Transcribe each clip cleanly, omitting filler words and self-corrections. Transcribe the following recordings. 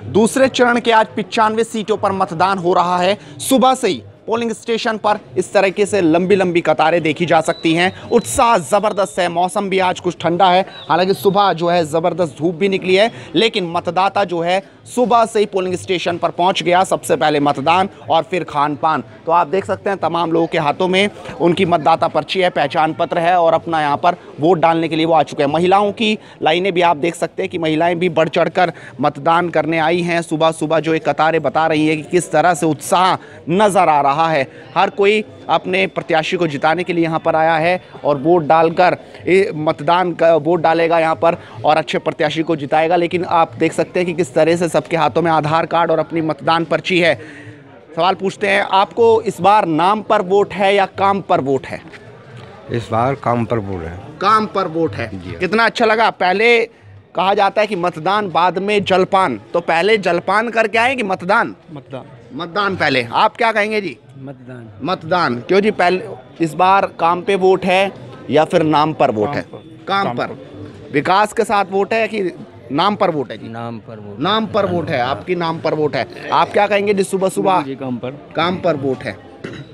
दूसरे चरण के आज 95 सीटों पर मतदान हो रहा है। सुबह से ही पोलिंग स्टेशन पर इस तरीके से लंबी लंबी कतारें देखी जा सकती हैं। उत्साह ज़बरदस्त है। मौसम भी आज कुछ ठंडा है, हालांकि सुबह जो है ज़बरदस्त धूप भी निकली है, लेकिन मतदाता जो है सुबह से ही पोलिंग स्टेशन पर पहुंच गया। सबसे पहले मतदान और फिर खान पान। तो आप देख सकते हैं तमाम लोगों के हाथों में उनकी मतदाता पर्ची है, पहचान पत्र है और अपना यहाँ पर वोट डालने के लिए वो आ चुके हैं। महिलाओं की लाइनें भी आप देख सकते हैं कि महिलाएं भी बढ़ चढ़कर मतदान करने आई हैं। सुबह सुबह जो एक कतारें बता रही है कि किस तरह से उत्साह नज़र आ रहा है। हर कोई अपने प्रत्याशी को जिताने के लिए यहाँ पर आया है और वोट डालकर मतदान का वोट डालेगा यहाँ पर और अच्छे प्रत्याशी को जिताएगा। लेकिन आप देख सकते हैं कि किस तरह से सबके हाथों में आधार कार्ड और अपनी मतदान पर्ची है। सवाल पूछते हैं, आपको इस बार नाम पर वोट है या काम पर वोट है? इस बार काम पर वोट है। काम पर वोट है। कितना अच्छा लगा। पहले कहा जाता है कि मतदान बाद में जलपान, तो पहले जलपान करके आए कि मतदान? मतदान पहले। आप क्या कहेंगे जी? मतदान। क्यों जी? पहले इस बार काम पे वोट है या फिर नाम पर वोट है? काम पर। विकास के साथ वोट है कि नाम पर वोट है जी? नाम पर वोट। नाम पर वोट है। आपकी नाम पर वोट है। आप क्या कहेंगे जी? सुबह सुबह काम पर वोट है।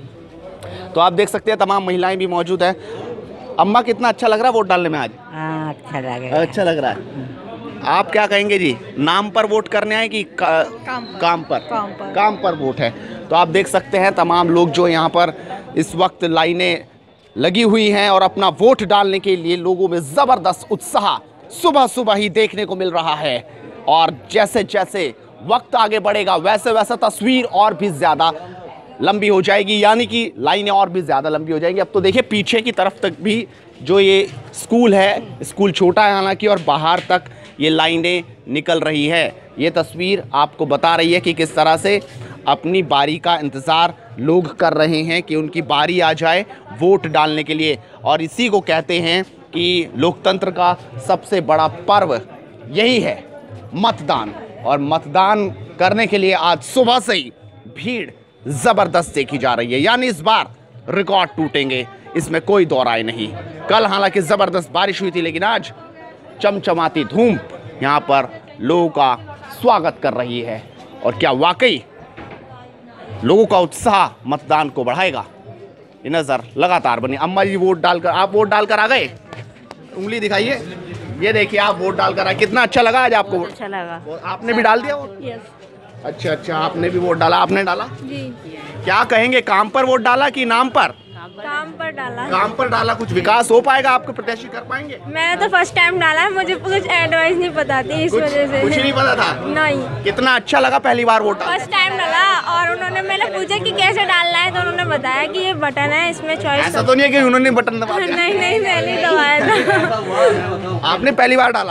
तो आप देख सकते हैं तमाम महिलाएं भी मौजूद हैं। अम्मा, कितना अच्छा लग रहा है वोट डालने में आज? अच्छा लग रहा है। आप क्या कहेंगे जी? नाम पर वोट करने आए कि काम पर वोट है। तो आप देख सकते हैं तमाम लोग जो यहाँ पर इस वक्त लाइनें लगी हुई हैं और अपना वोट डालने के लिए लोगों में ज़बरदस्त उत्साह सुबह सुबह ही देखने को मिल रहा है। और जैसे जैसे वक्त आगे बढ़ेगा वैसे वैसे तस्वीर और भी ज़्यादा लंबी हो जाएगी, यानी कि लाइनें और भी ज़्यादा लंबी हो जाएंगी। अब तो देखिए पीछे की तरफ तक भी जो ये स्कूल है, स्कूल छोटा है हालांकि, और बाहर तक ये लाइनें निकल रही है। ये तस्वीर आपको बता रही है कि किस तरह से अपनी बारी का इंतज़ार लोग कर रहे हैं कि उनकी बारी आ जाए वोट डालने के लिए। और इसी को कहते हैं कि लोकतंत्र का सबसे बड़ा पर्व यही है, मतदान। और मतदान करने के लिए आज सुबह से ही भीड़ ज़बरदस्त देखी जा रही है, यानी इस बार रिकॉर्ड टूटेंगे, इसमें कोई दो राय नहीं। कल हालांकि ज़बरदस्त बारिश हुई थी, लेकिन आज चमचमाती धूप यहाँ पर लोगों का स्वागत कर रही है। और क्या वाकई लोगों का उत्साह मतदान को बढ़ाएगा? ये नज़र लगातार बनी। अम्मा जी वोट डालकर, आप वोट डालकर आ गए? उंगली दिखाइए। ये देखिए आप वोट डालकर आए। कितना अच्छा लगा आज आपको? अच्छा लगा। और आपने भी डाल दिया वोट? यस। अच्छा, आपने भी वोट डाला? आपने डाला जी। क्या कहेंगे, काम पर वोट डाला कि नाम पर? काम पर डाला। काम पर डाला। कुछ विकास हो पाएगा? आपके प्रत्याशी कर पाएंगे? मैंने तो फर्स्ट टाइम डाला है, मुझे कुछ एडवाइस नहीं पता थी, इस वजह से। कुछ नहीं पता था? नहीं। कितना अच्छा लगा पहली बार वोट? फर्स्ट टाइम डाला और उन्होंने, मैंने पूछा कि कैसे डालना है, तो उन्होंने बताया कि ये बटन है, इसमें चॉइस। ऐसा तो नहीं है कि उन्होंने बटन दबा दिया? नहीं, मैंने दबाया था। आपने पहली बार डाला?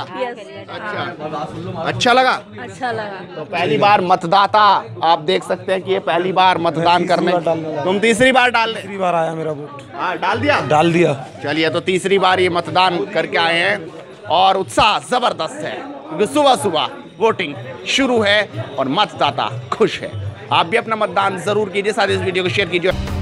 अच्छा लगा? अच्छा लगा। तो पहली बार मतदाता आप देख सकते हैं कि ये पहली बार मतदान करने। तुम तीसरी बार डाल रहे? तीसरी बार आया मेरा वोट। हाँ, डाल दिया? डाल दिया। चलिए, तो तीसरी बार ये मतदान करके आए हैं और उत्साह जबरदस्त है क्योंकि सुबह सुबह वोटिंग शुरू है और मतदाता खुश है। आप भी अपना मतदान जरूर कीजिए। साथ इस वीडियो को शेयर कीजिए।